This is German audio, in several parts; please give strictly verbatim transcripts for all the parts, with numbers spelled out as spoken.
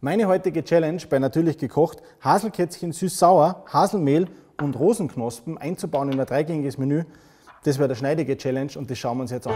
Meine heutige Challenge bei Natürlich gekocht, Haselkätzchen süß-sauer, Haselmehl und Rosenknospen einzubauen in ein dreigängiges Menü. Das wäre der schneidige Challenge und das schauen wir uns jetzt an.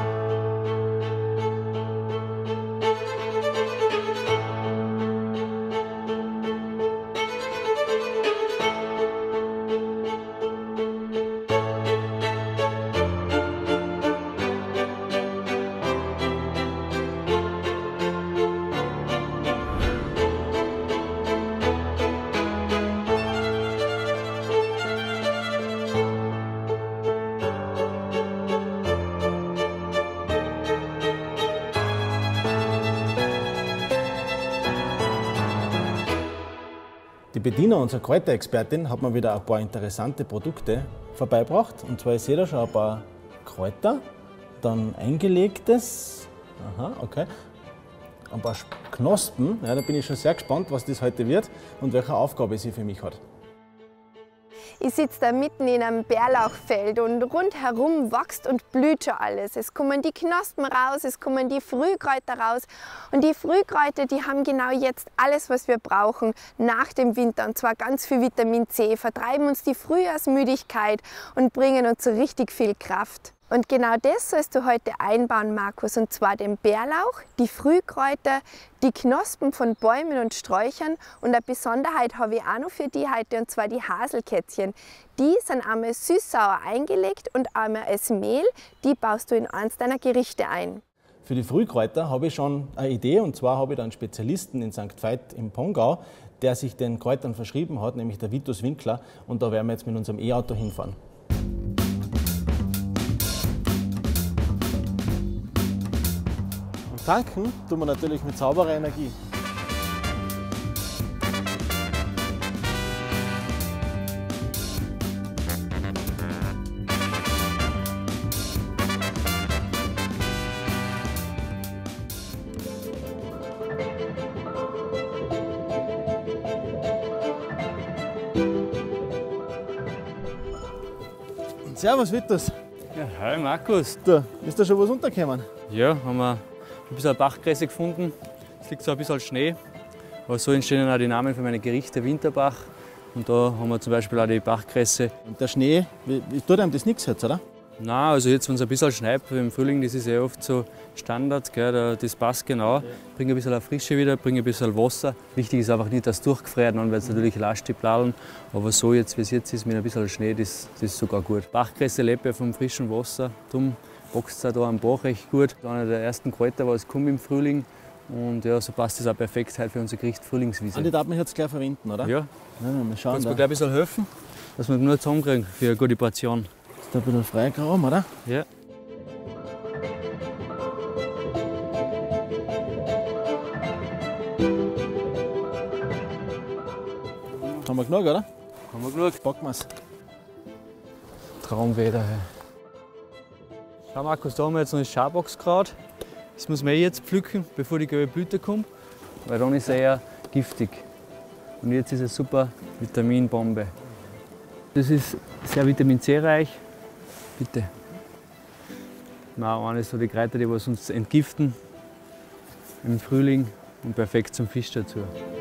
Die Bettina, unsere Kräuterexpertin, hat mir wieder ein paar interessante Produkte vorbeigebracht. Und zwar, ich sehe da schon ein paar Kräuter, dann eingelegtes, aha, okay, ein paar Knospen. Ja, da bin ich schon sehr gespannt, was das heute wird und welche Aufgabe sie für mich hat. Ich sitze da mitten in einem Bärlauchfeld und rundherum wächst und blüht schon alles. Es kommen die Knospen raus, es kommen die Frühkräuter raus. Und die Frühkräuter, die haben genau jetzt alles, was wir brauchen nach dem Winter. Und zwar ganz viel Vitamin C, vertreiben uns die Frühjahrsmüdigkeit und bringen uns so richtig viel Kraft. Und genau das sollst du heute einbauen, Markus, und zwar den Bärlauch, die Frühkräuter, die Knospen von Bäumen und Sträuchern und eine Besonderheit habe ich auch noch für die heute, und zwar die Haselkätzchen. Die sind einmal süß-sauer eingelegt und einmal als Mehl, die baust du in eins deiner Gerichte ein. Für die Frühkräuter habe ich schon eine Idee, und zwar habe ich da einen Spezialisten in Sankt Veit im Pongau, der sich den Kräutern verschrieben hat, nämlich der Vitus Winkler, und da werden wir jetzt mit unserem E-Auto hinfahren. Tanken tun wir natürlich mit sauberer Energie. Servus Vitus. Ja, hi Markus. Du, ist da schon was untergekommen? Ja, haben wir ein bisschen Bachkresse gefunden. Es liegt so ein bisschen Schnee. Aber so entstehen auch die Namen für meine Gerichte, Winterbach. Und da haben wir zum Beispiel auch die Bachkresse. Und der Schnee, wie, wie tut einem das nichts jetzt, oder? Nein, also jetzt, wenn es ein bisschen schneit im Frühling, das ist ja oft so Standard, gell, das passt genau. Bringt ein bisschen Frische wieder, bringt ein bisschen Wasser. Wichtig ist einfach nicht, dass es durchgefriert, dann wird es natürlich lasst, die Bladeln. Aber so jetzt, wie es jetzt ist, mit ein bisschen Schnee, das, das ist sogar gut. Bachkresse lebt ja vom frischen Wasser. Darum wächst es auch hier am Bach recht gut. Einer der ersten Kräuter, was kommt im Frühling. Und ja, so passt es auch perfekt heute für unser Gericht Frühlingswiese. Und die darf man jetzt gleich verwenden, oder? Ja. Ja, mal schauen. Kannst du da. mir gleich ein bisschen helfen, dass wir nur zusammenkriegen für eine gute Portion? Ist da ein bisschen Freigraum, oder? Ja. Haben wir genug, oder? Haben wir genug? Packen wir es. Traumwetter. Hey. Schau Markus, da haben wir jetzt noch das Schaboxkraut. Das muss man eh jetzt pflücken, bevor die gelbe Blüte kommt, weil dann ist er eher giftig. Und jetzt ist es super Vitaminbombe. Das ist sehr Vitamin C reich. Bitte. Na, eines so die Kräuter, die was uns entgiften im Frühling und perfekt zum Fisch dazu.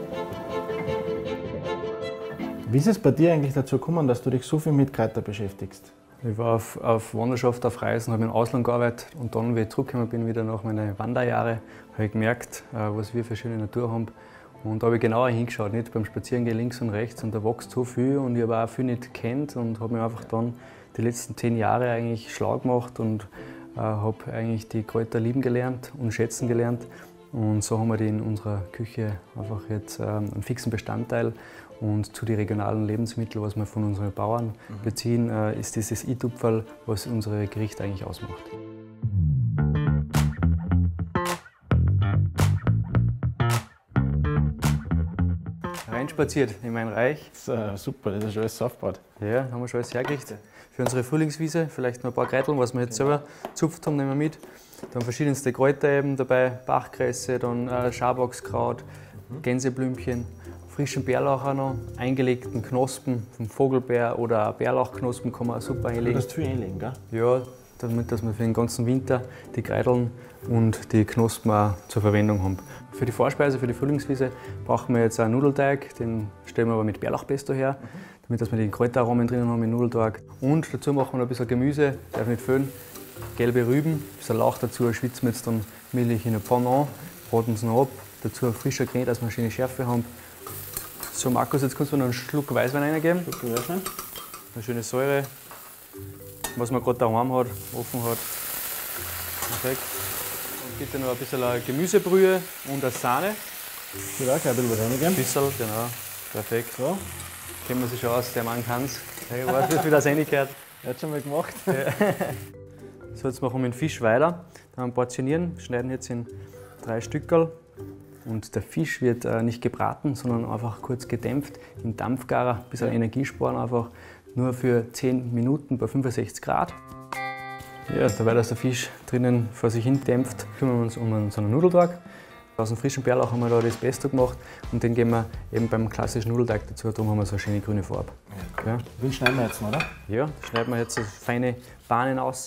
Wie ist es bei dir eigentlich dazu gekommen, dass du dich so viel mit Kräutern beschäftigst? Ich war auf, auf Wanderschaft auf Reisen, habe im Ausland gearbeitet und dann, wie ich zurückgekommen bin, wieder nach meinen Wanderjahren, habe ich gemerkt, was wir für schöne Natur haben. Und da habe ich genauer hingeschaut, nicht beim Spazierengehen links und rechts, und da wächst so viel und ich habe auch viel nicht kennt und habe mich einfach dann die letzten zehn Jahre eigentlich schlau gemacht und äh, habe eigentlich die Kräuter lieben gelernt und schätzen gelernt. Und so haben wir die in unserer Küche einfach jetzt ähm, einen fixen Bestandteil. Und zu den regionalen Lebensmitteln, was wir von unseren Bauern mhm. beziehen, äh, ist dieses i-Tupferl, was unsere Gerichte eigentlich ausmacht. Reinspaziert in mein Reich. Das ist, äh, super, das ist schon alles aufgebaut. Ja, haben wir schon alles hergerichtet. Für unsere Frühlingswiese vielleicht noch ein paar Kräuter, was wir jetzt selber gezupft haben, nehmen wir mit. Dann verschiedenste Kräuter eben dabei, Bachkresse, dann äh, Schaboxkraut, mhm. Gänseblümchen, frischen Bärlauch auch noch, eingelegten Knospen vom Vogelbeer oder Bärlauchknospen kann man auch super einlegen. Du kannst viel einlegen, gell? Ja, damit dass wir für den ganzen Winter die Kreideln und die Knospen auch zur Verwendung haben. Für die Vorspeise, für die Frühlingswiese brauchen wir jetzt einen Nudelteig, den stellen wir aber mit Bärlauchpesto her, damit dass wir die Kräuteraromen drinnen haben im Nudelteig. Und dazu machen wir noch ein bisschen Gemüse, darf nicht fehlen, gelbe Rüben, ein bisschen Lauch dazu, schwitzen wir jetzt dann milchig in eine Pfanne an, braten sie noch ab, dazu ein frischer Knet, dass wir eine schöne Schärfe haben. So Markus, jetzt kannst du noch einen Schluck Weißwein reingeben. Schluck Weißwein. Eine schöne Säure, was man gerade daheim hat, offen hat. Perfekt. Und bitte noch ein bisschen Gemüsebrühe und eine Sahne. Ich will auch gleich ein bisschen was reingeben. Ein bisschen, genau. Perfekt. So. Kennen wir sich schon aus, der Mann kann es. Ich weiß nicht, wie das reingehört. Er hat schon mal gemacht. So, jetzt machen wir den Fisch weiter. Dann portionieren, schneiden jetzt in drei Stückerl. Und der Fisch wird äh, nicht gebraten, sondern einfach kurz gedämpft in Dampfgarer, ein bisschen Energie sparen einfach. Nur für zehn Minuten bei fünfundsechzig Grad. Ja, dabei, dass der Fisch drinnen vor sich hin dämpft, kümmern wir uns um einen, so einen Nudelteig. Aus dem frischen Bärlauch haben wir da das Pesto gemacht und den geben wir eben beim klassischen Nudelteig dazu. Darum haben wir so eine schöne grüne Farbe. Ja. Den schneiden wir jetzt noch, oder? Ja, schneiden wir jetzt so feine Bahnen raus.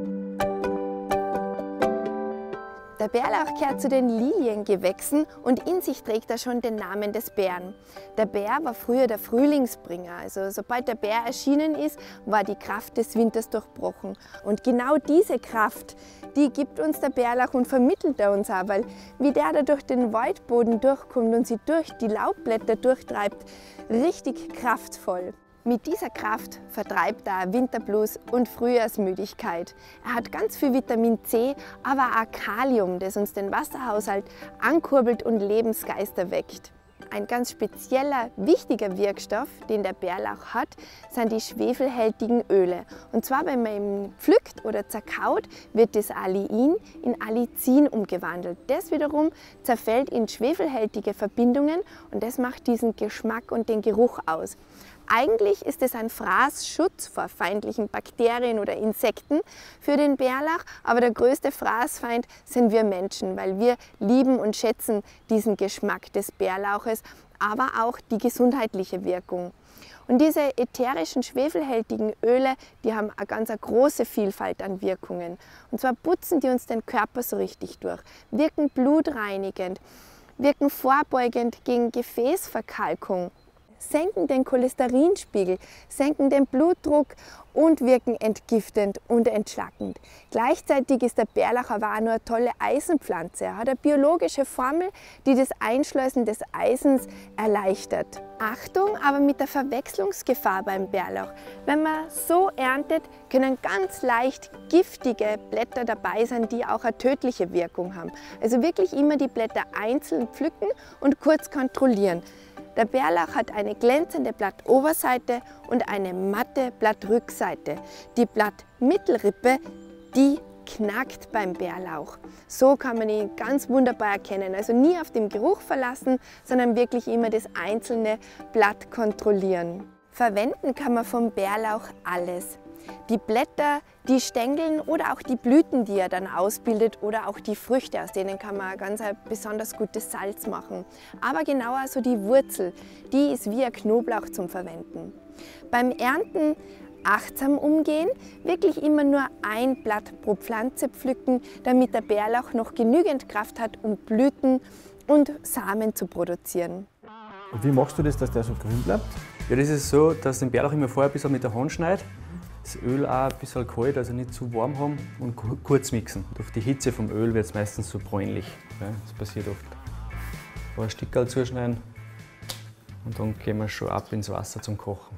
Der Bärlauch gehört zu den Liliengewächsen und in sich trägt er schon den Namen des Bären. Der Bär war früher der Frühlingsbringer, also sobald der Bär erschienen ist, war die Kraft des Winters durchbrochen. Und genau diese Kraft, die gibt uns der Bärlauch und vermittelt er uns auch, weil wie der da durch den Waldboden durchkommt und sie durch die Laubblätter durchtreibt, richtig kraftvoll. Mit dieser Kraft vertreibt er Winterblues und Frühjahrsmüdigkeit. Er hat ganz viel Vitamin C, aber auch Kalium, das uns den Wasserhaushalt ankurbelt und Lebensgeist erweckt. Ein ganz spezieller, wichtiger Wirkstoff, den der Bärlauch hat, sind die schwefelhältigen Öle. Und zwar, wenn man ihn pflückt oder zerkaut, wird das Alliin in Allicin umgewandelt. Das wiederum zerfällt in schwefelhältige Verbindungen und das macht diesen Geschmack und den Geruch aus. Eigentlich ist es ein Fraßschutz vor feindlichen Bakterien oder Insekten für den Bärlauch, aber der größte Fraßfeind sind wir Menschen, weil wir lieben und schätzen diesen Geschmack des Bärlauches, aber auch die gesundheitliche Wirkung. Und diese ätherischen, schwefelhältigen Öle, die haben eine ganz eine große Vielfalt an Wirkungen. Und zwar putzen die uns den Körper so richtig durch, wirken blutreinigend, wirken vorbeugend gegen Gefäßverkalkung, senken den Cholesterinspiegel, senken den Blutdruck und wirken entgiftend und entschlackend. Gleichzeitig ist der Bärlauch aber auch nur eine tolle Eisenpflanze. Er hat eine biologische Formel, die das Einschleusen des Eisens erleichtert. Achtung, aber mit der Verwechslungsgefahr beim Bärlauch. Wenn man so erntet, können ganz leicht giftige Blätter dabei sein, die auch eine tödliche Wirkung haben. Also wirklich immer die Blätter einzeln pflücken und kurz kontrollieren. Der Bärlauch hat eine glänzende Blattoberseite und eine matte Blattrückseite. Die Blattmittelrippe, die knackt beim Bärlauch. So kann man ihn ganz wunderbar erkennen. Also nie auf den Geruch verlassen, sondern wirklich immer das einzelne Blatt kontrollieren. Verwenden kann man vom Bärlauch alles. Die Blätter, die Stängeln oder auch die Blüten, die er dann ausbildet oder auch die Früchte, aus denen kann man ganz ein besonders gutes Salz machen. Aber genauer so die Wurzel, die ist wie ein Knoblauch zum Verwenden. Beim Ernten achtsam umgehen, wirklich immer nur ein Blatt pro Pflanze pflücken, damit der Bärlauch noch genügend Kraft hat, um Blüten und Samen zu produzieren. Und wie machst du das, dass der so grün bleibt? Ja, das ist so, dass den Bärlauch immer vorher ein bisschen mit der Hand schneidet. Das Öl auch ein bisschen kalt, also nicht zu warm haben und kurz mixen. Durch die Hitze vom Öl wird es meistens so bräunlich. Das passiert oft. Ein Stückchen zuschneiden und dann gehen wir schon ab ins Wasser zum Kochen.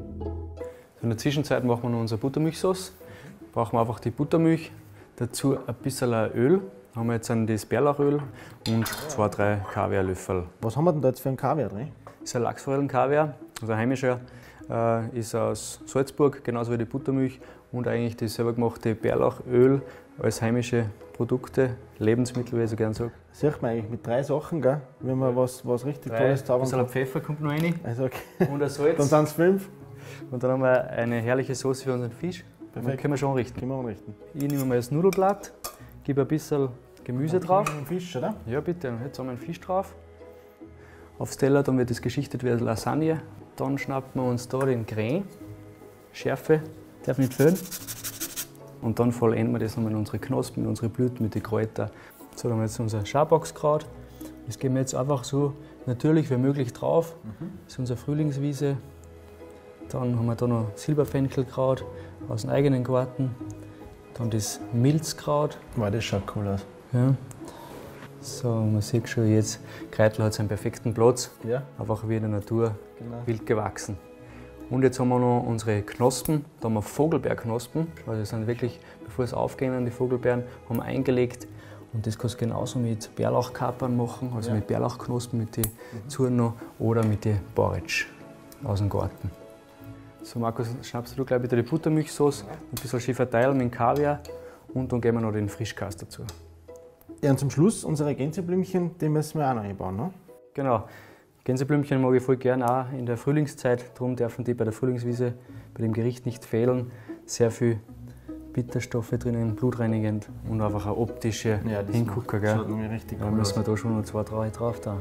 In der Zwischenzeit machen wir noch unsere Buttermilchsauce. Brauchen wir einfach die Buttermilch, dazu ein bisschen Öl. Da haben wir jetzt das Bärlauchöl und zwei, drei Kaviarlöffel. Was haben wir denn da jetzt für einen Kaviar drin? Das ist ein Lachsforellenkaviar, also ein heimischer. Äh, ist aus Salzburg, genauso wie die Buttermilch und eigentlich das selber gemachte Bärlauchöl als heimische Produkte, Lebensmittel, wie ich so gerne sage. Sieht man eigentlich mit drei Sachen, gell? Wenn man was, was richtig drei, Tolles zaubern kann. Ein bisschen Pfeffer kommt noch rein also okay. Und ein Salz. Dann sind es fünf. Und dann haben wir eine herrliche Sauce für unseren Fisch. Perfekt. Dann können wir schon anrichten. Können wir anrichten. Ich nehme mal das Nudelblatt, gebe ein bisschen Gemüse dann drauf. Einen Fisch, oder? Ja bitte, jetzt haben wir einen Fisch drauf. Aufs Teller, dann wird das geschichtet wie eine Lasagne. Dann schnappen wir uns da den Creme. Schärfe darf nicht fehlen. und dann vollenden wir das nochmal in unsere Knospen, in unsere Blüten mit den Kräutern. So, dann haben wir jetzt unser Schaboxkraut. Das geben wir jetzt einfach so natürlich wie möglich drauf. Das ist unsere Frühlingswiese. Dann haben wir da noch Silberfenkelkraut aus dem eigenen Garten. Dann das Milzkraut. Wow, das schaut cool aus. Ja. So, man sieht schon jetzt, Kreitel hat seinen perfekten Platz. Ja. Einfach wie in der Natur, Genau. wild gewachsen. Und jetzt haben wir noch unsere Knospen. Da haben wir Vogelbeerknospen. Also das sind wirklich, bevor es aufgehen, die Vogelbeeren, haben wir eingelegt. Und das kannst du genauso mit Bärlauchkapern machen, also Ja. mit Bärlauchknospen, mit den Zuren noch, oder mit den Porridge aus dem Garten. So, Markus, schnappst du gleich wieder die Buttermilchsauce, ein bisschen Schifferteil mit Kaviar und dann geben wir noch den Frischkäse dazu. Ja, und zum Schluss unsere Gänseblümchen, die müssen wir auch noch einbauen, ne? Genau. Gänseblümchen mag ich voll gern auch in der Frühlingszeit, darum dürfen die bei der Frühlingswiese bei dem Gericht nicht fehlen. Sehr viel Bitterstoffe drinnen, blutreinigend und einfach eine optische Ja, das Hingucker. macht- schaut Gell? nämlich richtig Da cool müssen wir aus. da schon noch zwei, drei drauf da.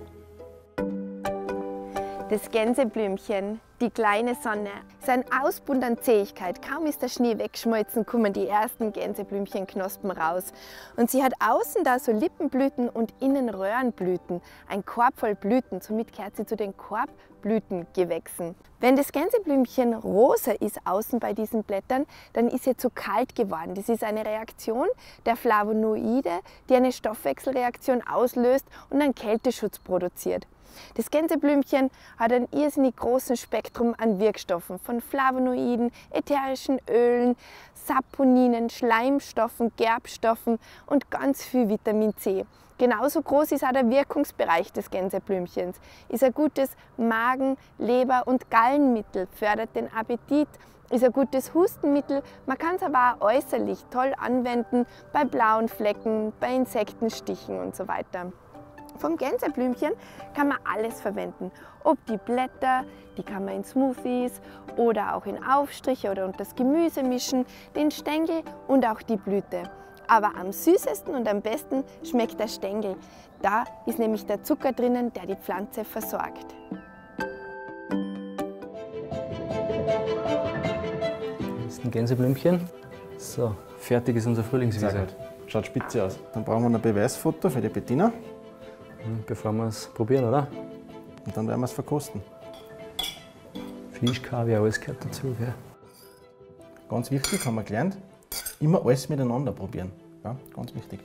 Das Gänseblümchen, die kleine Sonne, sein Ausbund an Zähigkeit. Kaum ist der Schnee weggeschmolzen, kommen die ersten Gänseblümchenknospen raus. Und sie hat außen da so Lippenblüten und innen Röhrenblüten, ein Korb voll Blüten. Somit gehört sie zu den Korbblütengewächsen. Wenn das Gänseblümchen rosa ist außen bei diesen Blättern, dann ist sie zu kalt geworden. Das ist eine Reaktion der Flavonoide, die eine Stoffwechselreaktion auslöst und einen Kälteschutz produziert. Das Gänseblümchen hat einen irrsinnig großen Spektrum an Wirkstoffen, von Flavonoiden, ätherischen Ölen, Saponinen, Schleimstoffen, Gerbstoffen und ganz viel Vitamin C. Genauso groß ist auch der Wirkungsbereich des Gänseblümchens. Ist ein gutes Magen-, Leber- und Gallenmittel, fördert den Appetit, ist ein gutes Hustenmittel. Man kann es aber auch äußerlich toll anwenden bei blauen Flecken, bei Insektenstichen und so weiter. Vom Gänseblümchen kann man alles verwenden. Ob die Blätter, die kann man in Smoothies oder auch in Aufstriche oder unter das Gemüse mischen, den Stängel und auch die Blüte. Aber am süßesten und am besten schmeckt der Stängel. Da ist nämlich der Zucker drinnen, der die Pflanze versorgt. Das ist ein Gänseblümchen. So, fertig ist unser Frühlingswiese. Sehr gut. Schaut spitze aus. Dann brauchen wir noch ein Beweisfoto für die Bettina Bevor wir es probieren, oder? und dann werden wir es verkosten. Fisch, Kaviar, alles gehört dazu. Gell? Ganz wichtig, haben wir gelernt, immer alles miteinander probieren. Ja, ganz wichtig.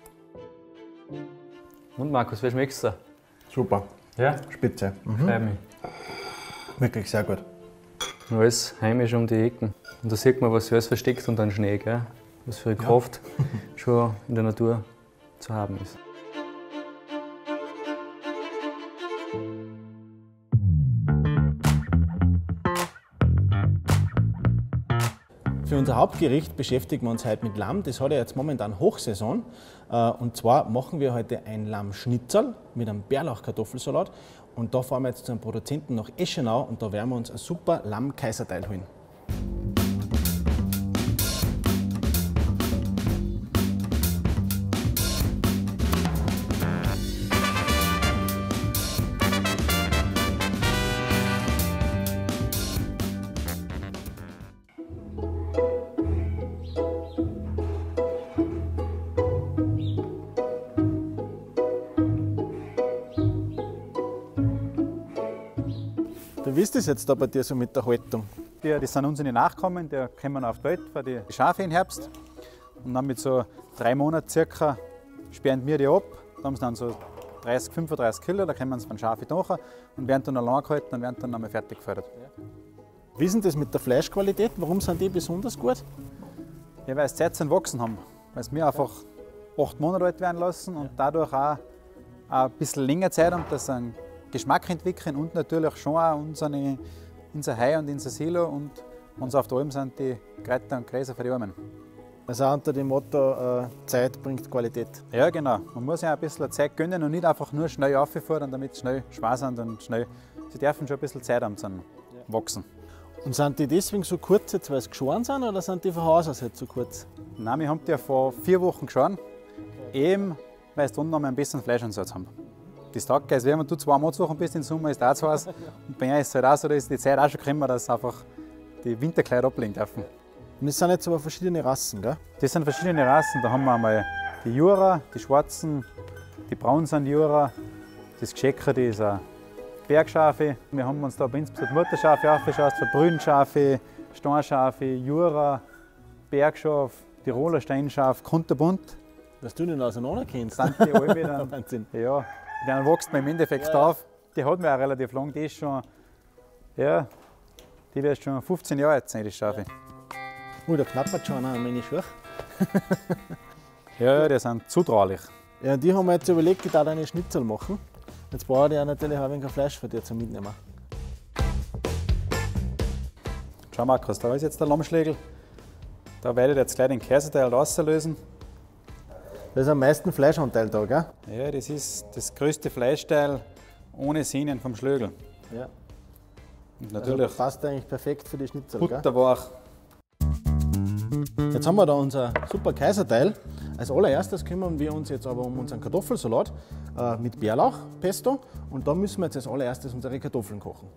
Und Markus, wie schmeckt's dir? Super, Ja, spitze. Mhm. freut mich. Wirklich sehr gut. Alles heimisch um die Ecken. Und da sieht man, was alles versteckt unter dem Schnee, gell? Was für eine Kraft schon in der Natur zu haben ist. Für unser Hauptgericht beschäftigen wir uns heute mit Lamm. Das hat ja jetzt momentan Hochsaison. Äh, Und zwar machen wir heute ein Lammschnitzel mit einem Bärlauchkartoffelsalat. Und da fahren wir jetzt zu einem Produzenten nach Eschenau und da werden wir uns ein super Lamm-Kaiserteil holen. Wie ist das jetzt da bei dir so mit der Haltung? Die, das sind unsere Nachkommen, die kommen auf die Welt für die Schafe im Herbst. Und dann mit so drei Monaten circa sperren wir die ab. Da haben sie dann so dreißig, fünfunddreißig Kilo, da kommen sie von Schafe nach und werden dann allein gehalten und werden dann einmal fertig gefördert. Wie ist denn das mit der Fleischqualität? Warum sind die besonders gut? Ja, weil sie Zeit zum Wachsen haben. Weil sie mir einfach acht Monate alt werden lassen und dadurch auch ein bisschen länger Zeit haben, dass sie einen Geschmack entwickeln und natürlich schon auch unsere, unser Heu und unser Silo und wenn sie auf der Alm sind, die Kräuter und Gräser für die Armen. Also auch unter dem Motto, äh, Zeit bringt Qualität. Ja, genau. Man muss ja ein bisschen Zeit gönnen und nicht einfach nur schnell rauffahren, damit sie schnell schwer sind und schnell. Sie dürfen schon ein bisschen Zeit haben zum Wachsen. Und sind die deswegen so kurz, jetzt, weil sie geschoren sind, oder sind die von Haus aus jetzt so kurz? Nein, wir haben die ja vor vier Wochen geschoren, eben weil sie dann noch mal ein bisschen Fleischansatz haben. Das taugt also, wenn du zwei Monate suchen bist im Sommer, ist das auch was. Und bei mir ist es halt auch so, da ist die Zeit auch schon gekommen, dass sie einfach die Winterkleider ablegen dürfen. Und das sind jetzt aber verschiedene Rassen, gell? Das sind verschiedene Rassen. Da haben wir einmal die Jura, die Schwarzen, die Braun sind Jura, das Gescheckerte ist ein Bergschafe. Wir haben uns da bei uns die Mutterschafe aufgeschaut, Brünschafe, Steinschafe, Jura, Bergschaf, Tiroler Steinschaf, kunterbunt. Dass du den auseinander kennst. Sind die alle dann, Wahnsinn. Ja, dann wächst man im Endeffekt Ja, ja. auf. Die hat man auch relativ lang, die ist schon, ja, die wird schon fünfzehn Jahre alt sein, die Schafe. Oh, da knappert schon an meine Schuhe. Ja, ja, die sind zutraulich. Ja, die haben wir jetzt überlegt, ich darf eine Schnitzel machen. Jetzt brauche ich ja natürlich auch ein wenig Fleisch für dich zum Mitnehmen. Schau Markus, da ist jetzt der Lammschlägel. Da werde ich jetzt gleich den Käseteil rauslösen. Da ist am meisten Fleischanteil da, gell? Ja, das ist das größte Fleischteil ohne Sehnen vom Schlögel. Ja. Und Also natürlich passt eigentlich perfekt für die Schnitzel, gell? butterweich. Jetzt haben wir da unser super Kaiserteil. Als allererstes kümmern wir uns jetzt aber um unseren Kartoffelsalat äh, mit Bärlauchpesto. Und da müssen wir jetzt als allererstes unsere Kartoffeln kochen.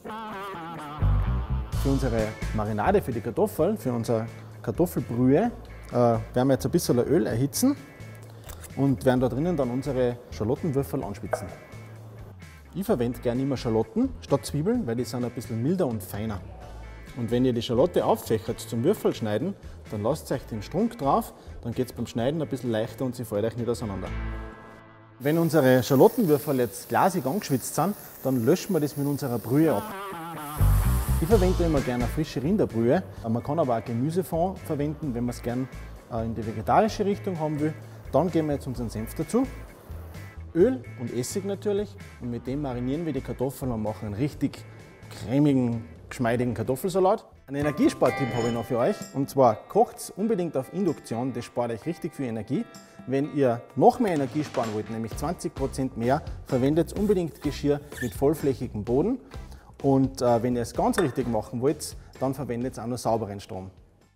Für unsere Marinade für die Kartoffeln, für unsere Kartoffelbrühe, äh, werden wir jetzt ein bisschen Öl erhitzen und werden da drinnen dann unsere Schalottenwürfel anspitzen. Ich verwende gerne immer Schalotten statt Zwiebeln, weil die sind ein bisschen milder und feiner. Und wenn ihr die Schalotte auffächert zum Würfelschneiden, dann lasst euch den Strunk drauf, dann geht es beim Schneiden ein bisschen leichter und sie fällt euch nicht auseinander. Wenn unsere Schalottenwürfel jetzt glasig angeschwitzt sind, dann löschen wir das mit unserer Brühe ab. Ich verwende immer gerne eine frische Rinderbrühe. Man kann aber auch Gemüsefond verwenden, wenn man es gerne in die vegetarische Richtung haben will. Dann geben wir jetzt unseren Senf dazu. Öl und Essig natürlich. Und mit dem marinieren wir die Kartoffeln und machen einen richtig cremigen, geschmeidigen Kartoffelsalat. Einen Energiespartipp habe ich noch für euch. Und zwar kocht unbedingt auf Induktion, das spart euch richtig viel Energie. Wenn ihr noch mehr Energie sparen wollt, nämlich zwanzig Prozent mehr, verwendet unbedingt Geschirr mit vollflächigem Boden. Und äh, wenn ihr es ganz richtig machen wollt, dann verwendet auch nur sauberen Strom.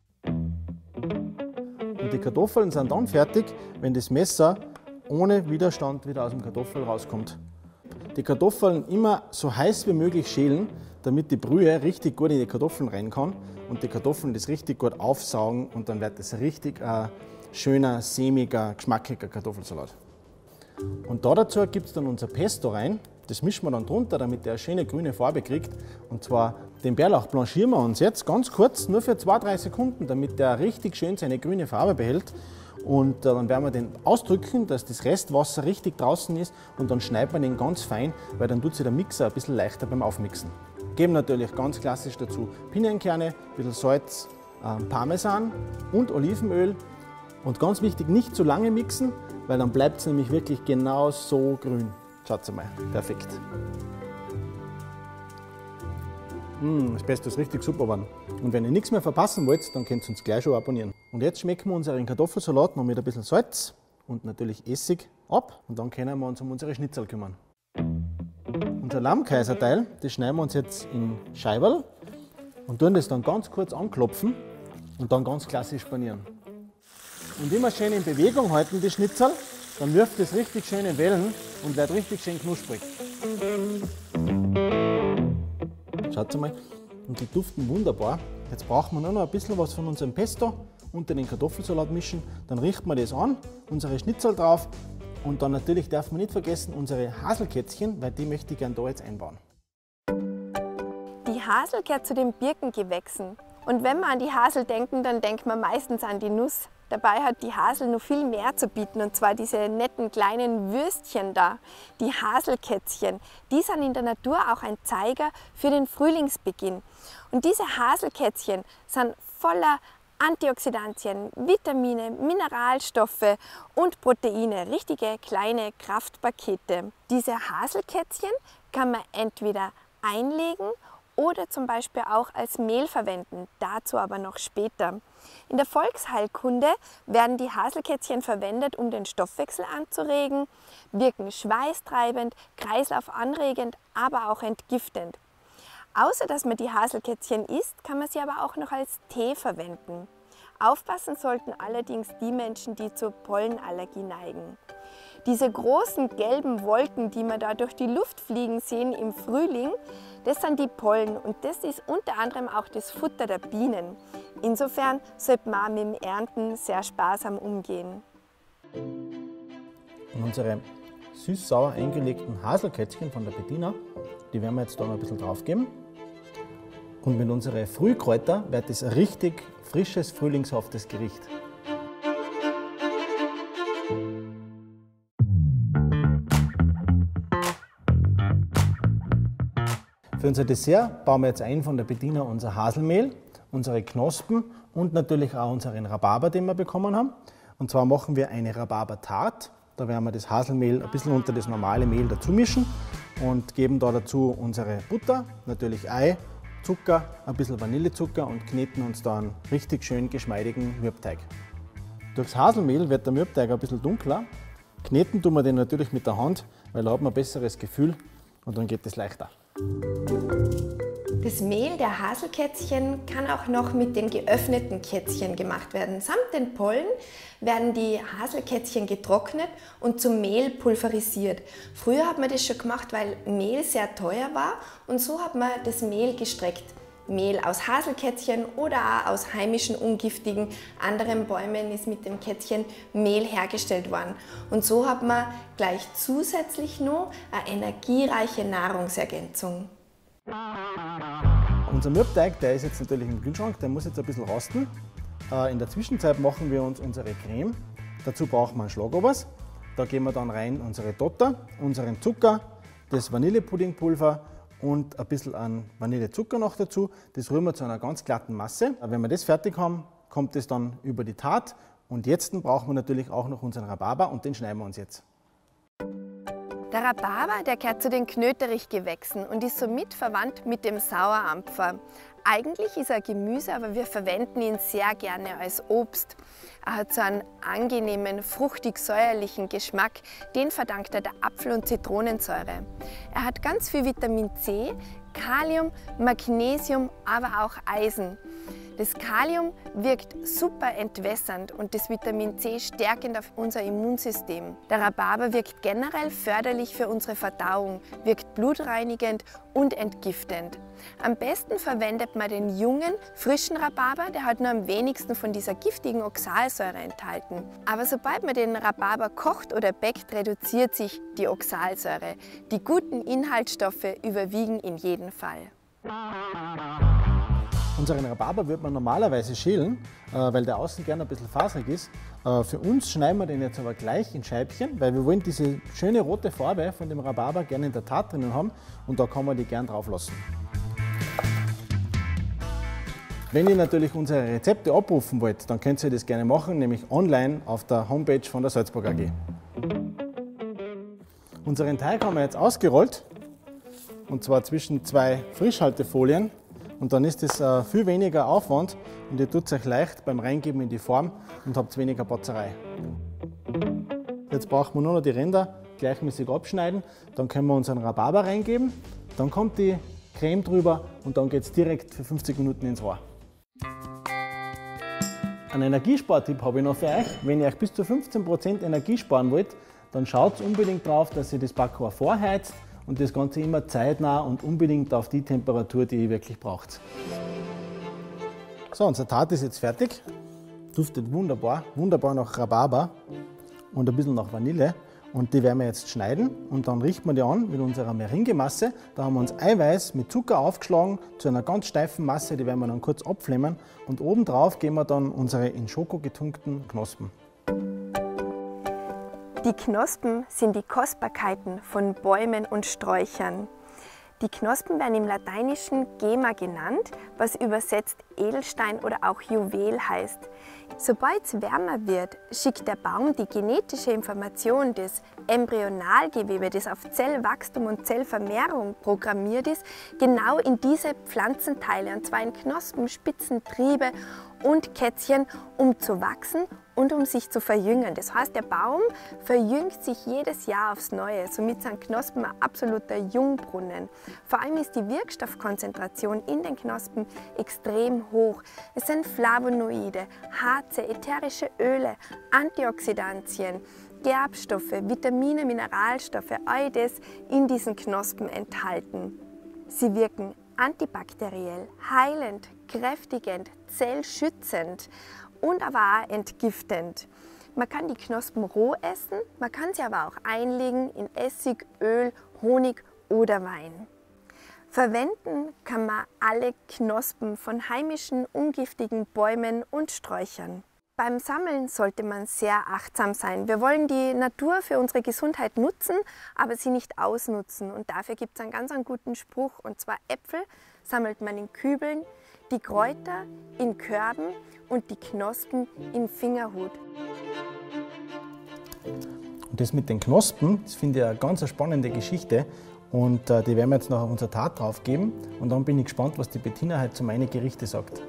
Und die Kartoffeln sind dann fertig, wenn das Messer ohne Widerstand wieder aus dem Kartoffel rauskommt. Die Kartoffeln immer so heiß wie möglich schälen, damit die Brühe richtig gut in die Kartoffeln rein kann und die Kartoffeln das richtig gut aufsaugen und dann wird das richtig ein schöner, sämiger, geschmackiger Kartoffelsalat. Und da dazu gibt es dann unser Pesto rein. Das mischen wir dann drunter, damit der eine schöne grüne Farbe kriegt. Und zwar den Bärlauch blanchieren wir uns jetzt ganz kurz, nur für zwei bis drei Sekunden, damit der richtig schön seine grüne Farbe behält. Und dann werden wir den ausdrücken, dass das Restwasser richtig draußen ist und dann schneidet man den ganz fein, weil dann tut sich der Mixer ein bisschen leichter beim Aufmixen. Geben natürlich ganz klassisch dazu Pinienkerne, ein bisschen Salz, Parmesan und Olivenöl. Und ganz wichtig, nicht zu lange mixen, weil dann bleibt es nämlich wirklich genau so grün. Schaut mal, perfekt. Mmh, das Pesto ist richtig super geworden. Und wenn ihr nichts mehr verpassen wollt, dann könnt ihr uns gleich schon abonnieren. Und jetzt schmecken wir unseren Kartoffelsalat noch mit ein bisschen Salz und natürlich Essig ab. Und dann können wir uns um unsere Schnitzel kümmern. Unser Lammkaiserteil, das schneiden wir uns jetzt in Scheiberl und tun das dann ganz kurz anklopfen und dann ganz klassisch panieren. Und immer schön in Bewegung halten, die Schnitzel, dann wirft es richtig schön in Wellen und wird richtig schön knusprig. Schaut mal, und die duften wunderbar. Jetzt brauchen wir nur noch ein bisschen was von unserem Pesto unter den Kartoffelsalat mischen. Dann richten wir das an, unsere Schnitzel drauf und dann natürlich darf man nicht vergessen unsere Haselkätzchen, weil die möchte ich gerne da jetzt einbauen. Die Hasel gehört zu den Birkengewächsen. Und wenn wir an die Hasel denken, dann denkt man meistens an die Nuss. Dabei hat die Hasel noch viel mehr zu bieten, und zwar diese netten kleinen Würstchen da, die Haselkätzchen. Die sind in der Natur auch ein Zeiger für den Frühlingsbeginn. Und diese Haselkätzchen sind voller Antioxidantien, Vitamine, Mineralstoffe und Proteine, richtige kleine Kraftpakete. Diese Haselkätzchen kann man entweder einlegen oder zum Beispiel auch als Mehl verwenden, dazu aber noch später. In der Volksheilkunde werden die Haselkätzchen verwendet, um den Stoffwechsel anzuregen, wirken schweißtreibend, kreislaufanregend, aber auch entgiftend. Außer dass man die Haselkätzchen isst, kann man sie aber auch noch als Tee verwenden. Aufpassen sollten allerdings die Menschen, die zur Pollenallergie neigen. Diese großen gelben Wolken, die wir da durch die Luft fliegen sehen im Frühling, das sind die Pollen und das ist unter anderem auch das Futter der Bienen. Insofern sollte man auch mit dem Ernten sehr sparsam umgehen. Und unsere süß-sauer eingelegten Haselkätzchen von der Bediener, die werden wir jetzt da noch ein bisschen drauf geben. Und mit unseren Frühkräutern wird das ein richtig frisches, frühlingshaftes Gericht. Für unser Dessert bauen wir jetzt ein von der Bediener unser Haselmehl, unsere Knospen und natürlich auch unseren Rhabarber, den wir bekommen haben. Und zwar machen wir eine Rhabarber-Tart. Da werden wir das Haselmehl ein bisschen unter das normale Mehl dazu mischen und geben da dazu unsere Butter, natürlich Ei, Zucker, ein bisschen Vanillezucker und kneten uns da einen richtig schön geschmeidigen Mürbteig. Durchs Haselmehl wird der Mürbteig ein bisschen dunkler. Kneten tun wir den natürlich mit der Hand, weil da hat man ein besseres Gefühl und dann geht es leichter. Das Mehl der Haselkätzchen kann auch noch mit den geöffneten Kätzchen gemacht werden. Samt den Pollen werden die Haselkätzchen getrocknet und zum Mehl pulverisiert. Früher hat man das schon gemacht, weil Mehl sehr teuer war und so hat man das Mehl gestreckt. Mehl aus Haselkätzchen oder auch aus heimischen, ungiftigen anderen Bäumen ist mit dem Kätzchen Mehl hergestellt worden. Und so hat man gleich zusätzlich noch eine energiereiche Nahrungsergänzung. Unser Mürbteig, der ist jetzt natürlich im Kühlschrank, der muss jetzt ein bisschen rosten. In der Zwischenzeit machen wir uns unsere Creme. Dazu brauchen wir einen Schlagobers. Da geben wir dann rein unsere Dotter, unseren Zucker, das Vanillepuddingpulver und ein bisschen an Vanillezucker noch dazu. Das rühren wir zu einer ganz glatten Masse. Wenn wir das fertig haben, kommt es dann über die Tart. Und jetzt brauchen wir natürlich auch noch unseren Rhabarber und den schneiden wir uns jetzt. Der Rhabarber, der gehört zu den Knöterichgewächsen und ist somit verwandt mit dem Sauerampfer. Eigentlich ist er ein Gemüse, aber wir verwenden ihn sehr gerne als Obst. Er hat so einen angenehmen, fruchtig-säuerlichen Geschmack, den verdankt er der Apfel- und Zitronensäure. Er hat ganz viel Vitamin C, Kalium, Magnesium, aber auch Eisen. Das Kalium wirkt super entwässernd und das Vitamin C stärkend auf unser Immunsystem. Der Rhabarber wirkt generell förderlich für unsere Verdauung, wirkt blutreinigend und entgiftend. Am besten verwendet man den jungen, frischen Rhabarber, der hat nur am wenigsten von dieser giftigen Oxalsäure enthalten. Aber sobald man den Rhabarber kocht oder bäckt, reduziert sich die Oxalsäure. Die guten Inhaltsstoffe überwiegen in jedem Fall. Unseren Rhabarber wird man normalerweise schälen, weil der außen gerne ein bisschen faserig ist. Für uns schneiden wir den jetzt aber gleich in Scheibchen, weil wir wollen diese schöne rote Farbe von dem Rhabarber gerne in der Tart drinnen haben und da kann man die gern drauf lassen. Wenn ihr natürlich unsere Rezepte abrufen wollt, dann könnt ihr das gerne machen, nämlich online auf der Homepage von der Salzburg A G. Unseren Teig haben wir jetzt ausgerollt und zwar zwischen zwei Frischhaltefolien. Und dann ist es äh, viel weniger Aufwand und ihr tut es euch leicht beim Reingeben in die Form und habt weniger Batzerei. Jetzt brauchen wir nur noch die Ränder gleichmäßig abschneiden, dann können wir unseren Rhabarber reingeben, dann kommt die Creme drüber und dann geht es direkt für fünfzig Minuten ins Rohr. Einen Energiespartipp habe ich noch für euch. Wenn ihr euch bis zu fünfzehn Prozent Energie sparen wollt, dann schaut unbedingt drauf, dass ihr das Backrohr vorheizt. Und das Ganze immer zeitnah und unbedingt auf die Temperatur, die ihr wirklich braucht. So, unser Tart ist jetzt fertig. Duftet wunderbar, wunderbar nach Rhabarber und ein bisschen nach Vanille. Und die werden wir jetzt schneiden und dann richten wir die an mit unserer Meringemasse. Da haben wir uns Eiweiß mit Zucker aufgeschlagen zu einer ganz steifen Masse, die werden wir dann kurz abflämmern. Und obendrauf geben wir dann unsere in Schoko getunkten Knospen. Die Knospen sind die Kostbarkeiten von Bäumen und Sträuchern. Die Knospen werden im Lateinischen Gema genannt, was übersetzt Edelstein oder auch Juwel heißt. Sobald es wärmer wird, schickt der Baum die genetische Information des Embryonalgewebe, das auf Zellwachstum und Zellvermehrung programmiert ist, genau in diese Pflanzenteile, und zwar in Knospen, Spitzen, Triebe und Kätzchen, um zu wachsen und um sich zu verjüngen. Das heißt, der Baum verjüngt sich jedes Jahr aufs Neue. Somit sind Knospen ein absoluter Jungbrunnen. Vor allem ist die Wirkstoffkonzentration in den Knospen extrem hoch. Es sind Flavonoide, Harze, ätherische Öle, Antioxidantien, Gerbstoffe, Vitamine, Mineralstoffe, all das in diesen Knospen enthalten. Sie wirken antibakteriell, heilend, kräftigend, zellschützend und aber auch entgiftend. Man kann die Knospen roh essen, man kann sie aber auch einlegen in Essig, Öl, Honig oder Wein. Verwenden kann man alle Knospen von heimischen, ungiftigen Bäumen und Sträuchern. Beim Sammeln sollte man sehr achtsam sein. Wir wollen die Natur für unsere Gesundheit nutzen, aber sie nicht ausnutzen. Und dafür gibt es einen ganz einen guten Spruch, und zwar: Äpfel sammelt man in Kübeln, die Kräuter in Körben und die Knospen im Fingerhut. Und das mit den Knospen, das finde ich eine ganz spannende Geschichte. Und äh, die werden wir jetzt noch auf unser Tat drauf geben. Und dann bin ich gespannt, was die Bettina heute zu meinen Gerichten sagt.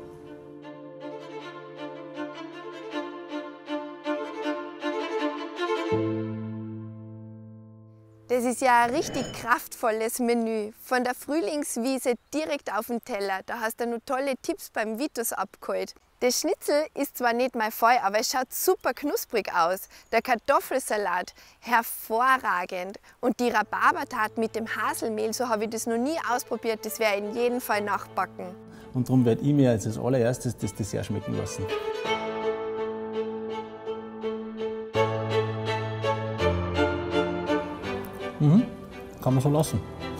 Das ist ja ein richtig kraftvolles Menü. Von der Frühlingswiese direkt auf den Teller. Da hast du noch tolle Tipps beim Vitus abgeholt. Das Schnitzel ist zwar nicht mein Fall, aber es schaut super knusprig aus. Der Kartoffelsalat, hervorragend. Und die Rhabarbertat mit dem Haselmehl, so habe ich das noch nie ausprobiert. Das werde ich in jedem Fall nachbacken. Und darum werde ich mir als allererstes das Dessert schmecken lassen. Mhm, kann man so lassen.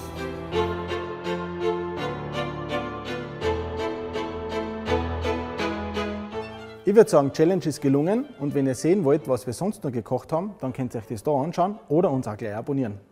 Ich würde sagen, Challenge ist gelungen, und wenn ihr sehen wollt, was wir sonst noch gekocht haben, dann könnt ihr euch das da anschauen oder uns auch gleich abonnieren.